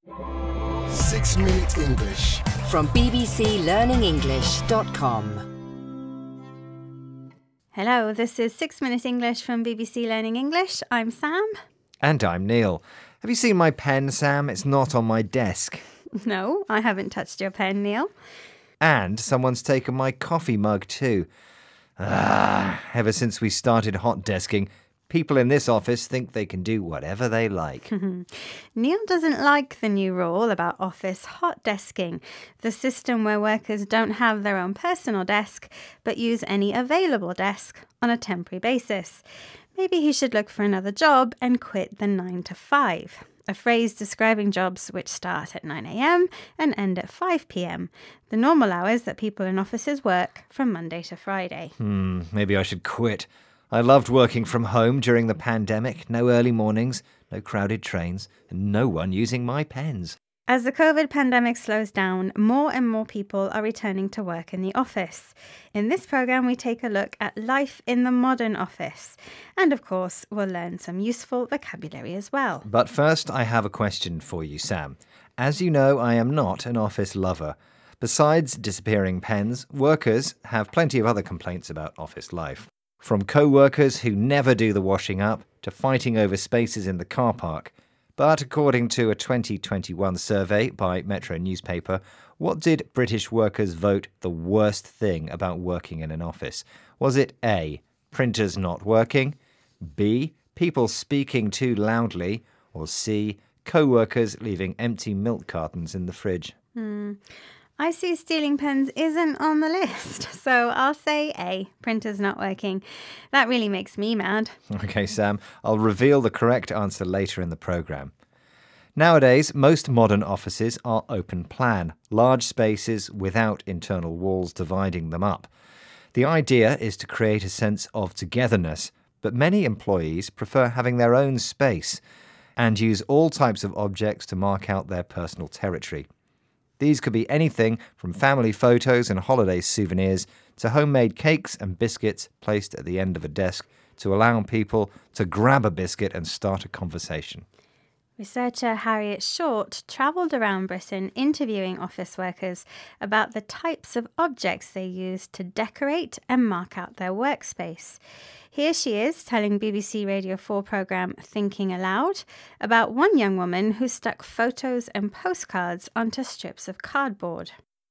6-Minute English from bbclearningenglish.com. Hello, this is 6-Minute English from BBC Learning English. I'm Sam. And I'm Neil. Have you seen my pen, Sam? It's not on my desk. No, I haven't touched your pen, Neil. And someone's taken my coffee mug too. Ever since we started hot desking, people in this office think they can do whatever they like. Neil doesn't like the new rule about office hot desking, the system where workers don't have their own personal desk, but use any available desk on a temporary basis. Maybe he should look for another job and quit the 9 to 5, a phrase describing jobs which start at 9 a.m. and end at 5 p.m, the normal hours that people in offices work from Monday to Friday. Maybe I should quit. I loved working from home during the pandemic. No early mornings, no crowded trains, and no one using my pens. As the COVID pandemic slows down, more and more people are returning to work in the office. In this programme, we take a look at life in the modern office. And of course, we'll learn some useful vocabulary as well. But first, I have a question for you, Sam. As you know, I am not an office lover. Besides disappearing pens, workers have plenty of other complaints about office life. From co-workers who never do the washing up to fighting over spaces in the car park. But according to a 2021 survey by Metro newspaper, what did British workers vote the worst thing about working in an office? Was it A, printers not working, B, people speaking too loudly, or C, co-workers leaving empty milk cartons in the fridge? I see stealing pens isn't on the list, so I'll say A, printers not working. That really makes me mad. OK, Sam, I'll reveal the correct answer later in the programme. Nowadays, most modern offices are open plan, large spaces without internal walls dividing them up. The idea is to create a sense of togetherness, but many employees prefer having their own space and use all types of objects to mark out their personal territory. These could be anything from family photos and holiday souvenirs to homemade cakes and biscuits placed at the end of a desk to allow people to grab a biscuit and start a conversation. Researcher Harriet Short travelled around Britain interviewing office workers about the types of objects they use to decorate and mark out their workspace. Here she is telling BBC Radio 4 programme Thinking Aloud about one young woman who stuck photos and postcards onto strips of cardboard.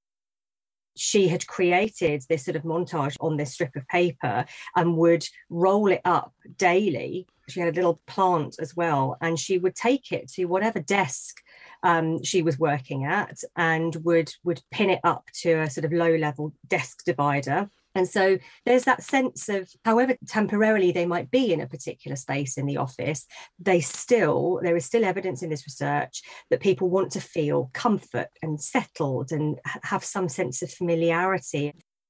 She had created this sort of montage on this strip of paper and would roll it up daily. She had a little plant as well, and she would take it to whatever desk she was working at and would pin it up to a sort of low-level desk divider. And so there's that sense of, however temporarily they might be in a particular space in the office, there is still evidence in this research that people want to feel comfort and settled and have some sense of familiarity.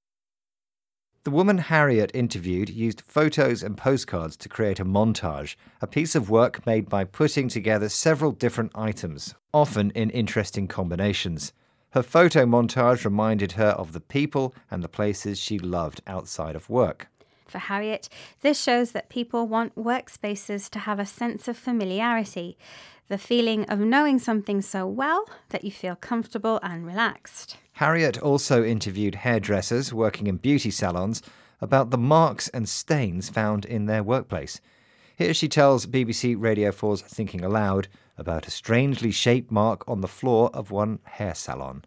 The woman Harriet interviewed used photos and postcards to create a montage, a piece of work made by putting together several different items, often in interesting combinations. Her photo montage reminded her of the people and the places she loved outside of work. For Harriet, this shows that people want workspaces to have a sense of familiarity, the feeling of knowing something so well that you feel comfortable and relaxed. Harriet also interviewed hairdressers working in beauty salons about the marks and stains found in their workplace. Here she tells BBC Radio 4's Thinking Aloud about a strangely shaped mark on the floor of one hair salon.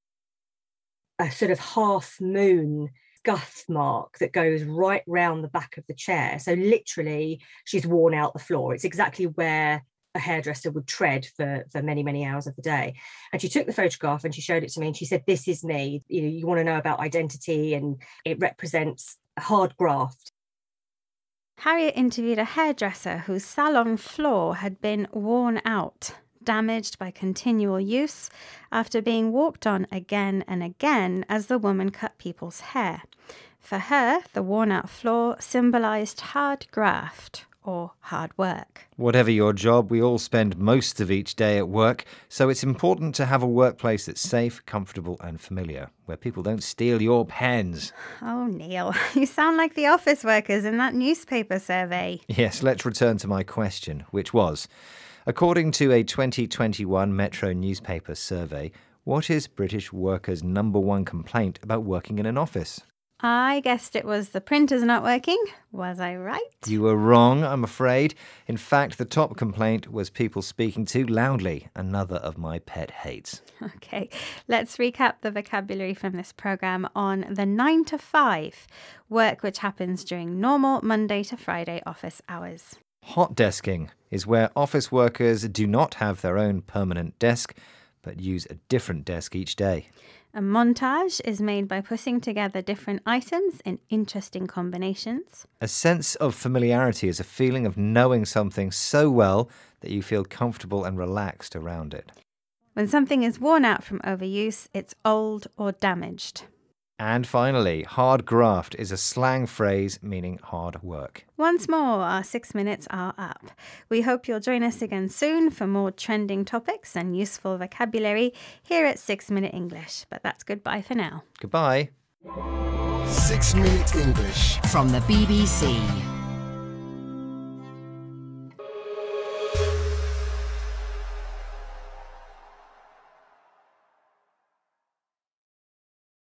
A sort of half-moon scuff mark that goes right round the back of the chair. So literally, she's worn out the floor. It's exactly where a hairdresser would tread for many, many hours of the day. And she took the photograph and she showed it to me and she said, "This is me. You want to know about identity, and it represents a hard graft." Harriet interviewed a hairdresser whose salon floor had been worn out, damaged by continual use after being walked on again and again as the woman cut people's hair. For her, the worn-out floor symbolised hard graft, or hard work. Whatever your job, we all spend most of each day at work, so it's important to have a workplace that's safe, comfortable and familiar, where people don't steal your pens. Oh, Neil, you sound like the office workers in that newspaper survey. Yes, let's return to my question, which was, According to a 2021 Metro newspaper survey, what is British workers' #1 complaint about working in an office? I guessed it was the printer's not working. Was I right? You were wrong, I'm afraid. In fact, the top complaint was people speaking too loudly, another of my pet hates. Okay, let's recap the vocabulary from this programme on the 9 to 5, work which happens during normal Monday to Friday office hours. Hot desking is where office workers do not have their own permanent desk, but use a different desk each day. A montage is made by putting together different items in interesting combinations. A sense of familiarity is a feeling of knowing something so well that you feel comfortable and relaxed around it. When something is worn out from overuse, it's old or damaged. And finally, hard graft is a slang phrase meaning hard work. Once more, our 6 minutes are up. We hope you'll join us again soon for more trending topics and useful vocabulary here at 6 Minute English. But that's goodbye for now. Goodbye. 6 Minute English from the BBC.